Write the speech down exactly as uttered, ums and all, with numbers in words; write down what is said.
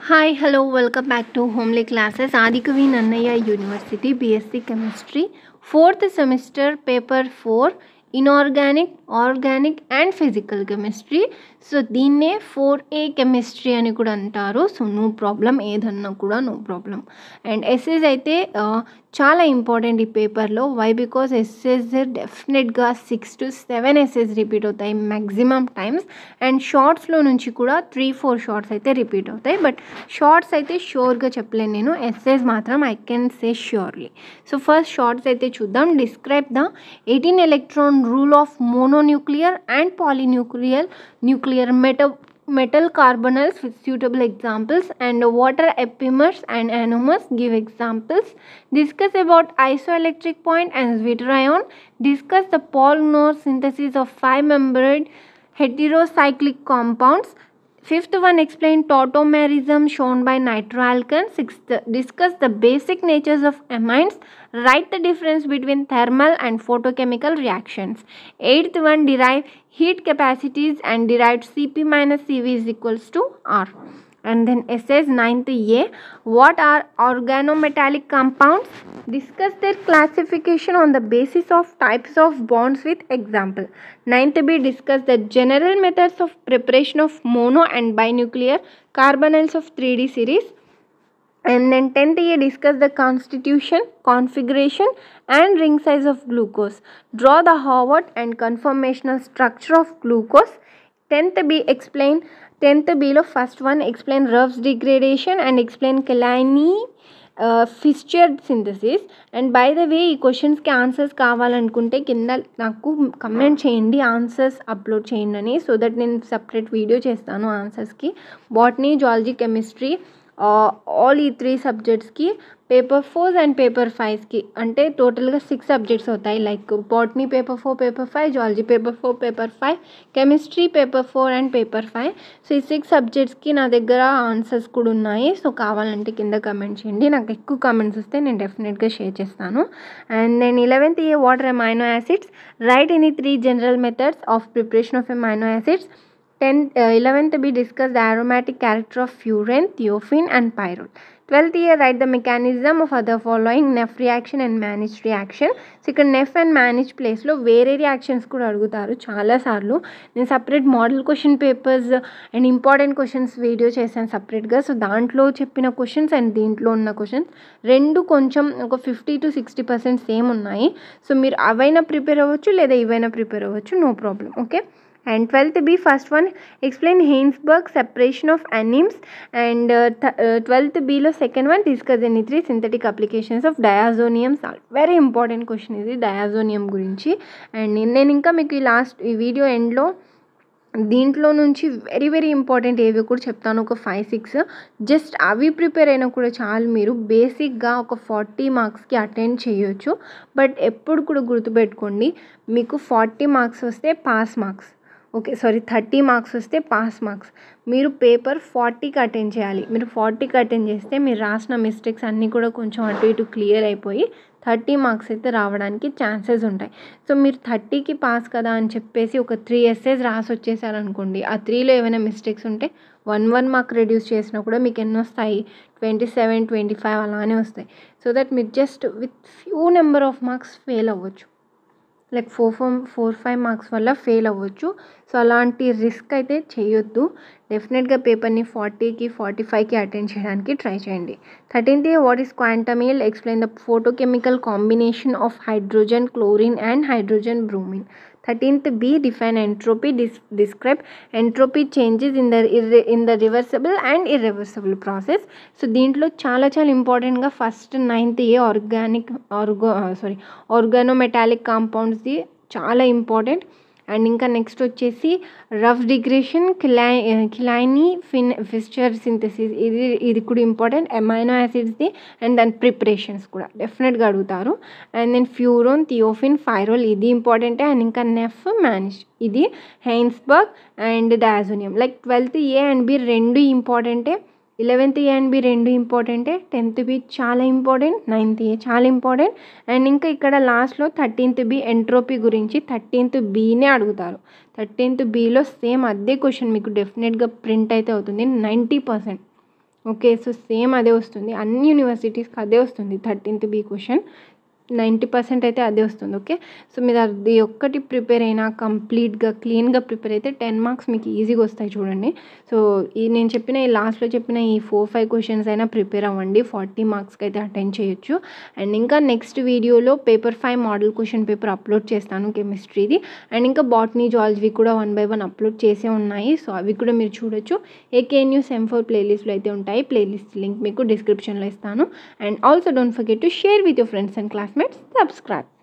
Hi, hello, welcome back to Homely Classes. Adikavi Nannaya University, B S c Chemistry, fourth semester, paper four, Inorganic, Organic and Physical Chemistry. So, దీన్నే four A chemistry అని కూడా అంటారు. So no problem, ఏదన్నా కూడా no problem. And essays అయితే చాలా important ఈ పేపర్లో. వై బికాస్ ఎస్సేస్ డెఫినెట్గా six to seven essays repeat అవుతాయి మ్యాక్సిమం టైమ్స్. అండ్ షార్ట్స్లో నుంచి కూడా త్రీ ఫోర్ షార్ట్స్ అయితే రిపీట్ అవుతాయి. బట్ షార్ట్స్ అయితే షూర్గా చెప్పలేను నేను, ఎస్సేస్ మాత్రం I can say surely. So first shorts అయితే చూద్దాం. Describe the eighteen electron rule of mononuclear and polynuclear nuclear metal metal carbonyls with suitable examples, and water epimers and anomers, give examples. Discuss about isoelectric point and zwitterion. Discuss the polymer synthesis of five membered heterocyclic compounds. Fifth one, explain tautomerism shown by nitroalkane. Sixth, discuss the basic natures of amines. Write the difference between thermal and photochemical reactions. Eighth one, derive heat capacities and derived C P minus C V is equals to R. And then essays ninth A, what are organometallic compounds? Discuss their classification on the basis of types of bonds with example. ninth B, discuss the general methods of preparation of mono and binuclear carbonyls of three D series. And then tenth A, discuss the constitution, configuration and ring size of glucose. Draw the Howard and conformational structure of glucose. tenth B, explain tenth B లో first one, explain Ruff's degradation and explain Kiliani Fischer synthesis. And by the way ఈ క్వశ్చన్స్కి answers కావాలనుకుంటే కింద నాకు comment చేయండి, answers upload చేయండి అని, so that నేను సపరేట్ వీడియో చేస్తాను ఆన్సర్స్కి. బాటనీ, జువాలజీ, కెమిస్ట్రీ, ఆల్ ఈ త్రీ సబ్జెక్ట్స్కి పేపర్ ఫోర్ అండ్ పేపర్ ఫైవ్స్కి, అంటే టోటల్గా సిక్స్ సబ్జెక్ట్స్ అవుతాయి. Like botany paper four paper five, zoology paper four paper five, chemistry paper four and paper five. So ఈ six సబ్జెక్ట్స్కి నా దగ్గర ఆన్సర్స్ కూడా ఉన్నాయి. సో కావాలంటే కింద కమెంట్ చేయండి, నాకు ఎక్కువ కమెంట్స్ వస్తే నేను డెఫినెట్గా షేర్ చేస్తాను. అండ్ నేను eleventh A, what are amino acids. Write any three general methods of preparation of amino acids. tenth, uh, eleventh B, discuss the aromatic character of furan, thiophene and pyrrole. twelfth year, write the mechanism of other following Neff reaction and Manich reaction. So ఇక్కడ Nef and manage ప్లేస్లో వేరే reactions కూడా అడుగుతారు చాలాసార్లు. నేను separate model question papers and important questions video చేశాను సపరేట్గా. So దాంట్లో చెప్పిన క్వశ్చన్స్ అండ్ దీంట్లో ఉన్న క్వశ్చన్స్ రెండు కొంచెం ఒక fifty to sixty percent same ఉన్నాయి. సో మీరు అవైనా ప్రిపేర్ అవ్వచ్చు లేదా ఇవైనా ప్రిపేర్ అవ్వచ్చు, no problem. Okay. And twelfth B, first one, explain Heinsberg separation of amines. And uh, th- uh, twelfth B lo second one, discuss any three synthetic applications of diazonium salt. Very important question ఇది diazonium గురించి. And నేను ఇంకా మీకు ఈ last ఈ video ఎండ్లో దీంట్లో నుంచి వెరీ వెరీ ఇంపార్టెంట్ ఏవి కూడా చెప్తాను, ఒక ఫైవ్ సిక్స్. జస్ట్ అవి ప్రిపేర్ అయినా కూడా చాలు, మీరు బేసిక్గా ఒక ఫార్టీ మార్క్స్కి అటెండ్ చేయొచ్చు. బట్ ఎప్పుడు కూడా గుర్తుపెట్టుకోండి, మీకు ఫార్టీ మార్క్స్ వస్తే pass marks, okay sorry thirty marks వస్తే పాస్ మార్క్స్. మీరు పేపర్ ఫార్టీకి అటెండ్ చేయాలి. మీరు ఫార్టీకి అటెండ్ చేస్తే మీరు రాసిన మిస్టేక్స్ అన్నీ కూడా కొంచెం అటు ఇటు క్లియర్ అయిపోయి థర్టీ మార్క్స్ అయితే రావడానికి ఛాన్సెస్ ఉంటాయి. సో మీరు థర్టీకి పాస్ కదా అని చెప్పేసి ఒక త్రీ ఎస్సేస్ రాసి వచ్చేసారనుకోండి, ఆ త్రీలో ఏమైనా మిస్టేక్స్ ఉంటే వన్ వన్ మార్క్ రెడ్యూస్ చేసినా కూడా మీకు ఎన్ని వస్తాయి, ట్వంటీ సెవెన్ ట్వంటీ ఫైవ్ అలానే వస్తాయి. సో దట్ మీరు just with few number of marks fail అవ్వచ్చు, like four four four five marks వల్ల ఫెయిల్ అవ్వచ్చు. సో అలాంటి రిస్క్ అయితే చేయొద్దు. డెఫినెట్గా పేపర్ని ఫార్టీకి ఫార్టీ ఫైవ్కి అటెండ్ చేయడానికి ట్రై చేయండి. Thirteenth A, what is quantum yield? Explain the photochemical combination of hydrogen, chlorine and hydrogen bromine. Thirteenth B, define entropy. Dis describe entropy changes in the irre in the reversible and irreversible process. So దీంట్లో చాలా చాలా ఇంపార్టెంట్గా first ninth A, organic orgo sorry organometallic కాంపౌండ్స్ది చాలా important. And ఇంకా next వచ్చేసి Ruff degradation, kili Kiliani fin Fischer synthesis, ఇది ఇది కూడా ఇంపార్టెంట్. అమైనో యాసిడ్స్ది అండ్ దాని ప్రిపరేషన్స్ కూడా డెఫినెట్గా అడుగుతారు. అండ్ దెన్ ఫ్యూరోన్, థియోఫిన్, ఫైరోల్, ఇది ఇంపార్టెంటే. అండ్ ఇంకా నెఫ్, మ్యానిష్, ఇది Hinsberg and diazonium. Like twelfth A and B రెండు ఇంపార్టెంటే, ఇలెవెన్త్ ఏ అండ్ బి రెండు ఇంపార్టెంటే, టెన్త్ బి చాలా ఇంపార్టెంట్, నైన్త్ ఏ చాలా ఇంపార్టెంట్. అండ్ ఇంకా ఇక్కడ లాస్ట్లో థర్టీన్త్ బి ఎంట్రోపీ గురించి థర్టీన్త్ బీనే అడుగుతారు. థర్టీన్త్ బీలో సేమ్ అదే క్వశ్చన్ మీకు డెఫినెట్గా ప్రింట్ అయితే అవుతుంది ninety percent. Okay, so same అదే వస్తుంది, అన్ని యూనివర్సిటీస్కి అదే వస్తుంది. Thirteenth B question ninety percent అయితే అదే వస్తుంది. ఓకే, సో మీరు అది ఒక్కటి ప్రిపేర్ అయినా కంప్లీట్గా క్లీన్గా ప్రిపేర్ అయితే టెన్ మార్క్స్ మీకు ఈజీగా వస్తాయి. చూడండి, సో ఈ నేను చెప్పిన ఈ లాస్ట్లో చెప్పిన ఈ ఫోర్ ఫైవ్ క్వశ్చన్స్ అయినా ప్రిపేర్ అవ్వండి, ఫార్టీ మార్క్స్కి అయితే అటెండ్ చేయొచ్చు. అండ్ ఇంకా నెక్స్ట్ వీడియోలో paper five model question paper upload చేస్తాను కెమిస్ట్రీది. అండ్ ఇంకా బాటనీ జువాలజీ కూడా వన్ బై వన్ అప్లోడ్ చేసే ఉన్నాయి, సో అవి కూడా మీరు చూడొచ్చు. ఏకేఎన్యూ సెమ్ ఫోర్ ప్లేలిస్ట్లో అయితే ఉంటాయి, ప్లేలిస్ట్ లింక్ మీకు డిస్క్రిప్షన్లో ఇస్తాను. And also don't forget to share with your friends and classmates. Subscribe.